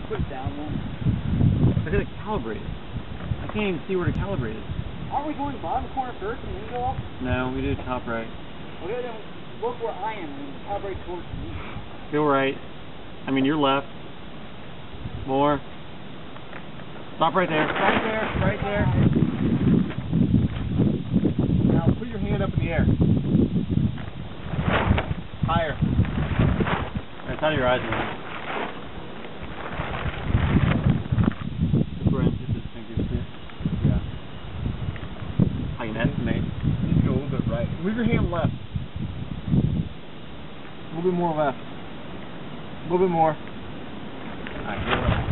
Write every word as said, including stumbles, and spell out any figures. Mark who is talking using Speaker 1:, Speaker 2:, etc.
Speaker 1: put it down one?
Speaker 2: I gotta calibrate it. I can't even see where to calibrate it.
Speaker 1: Aren't we going bottom corner first and then go up?
Speaker 2: No, we did top right.
Speaker 1: Okay, then look where I am and calibrate towards me.
Speaker 2: Go right. I mean, you're left. More. Stop right there. Right there. Right there. Now put your hand up in the air. Higher. That's how your eyes are. Yeah. I can estimate. Just go a little bit right. Move your hand left. A little bit more left. A little bit more. Alright,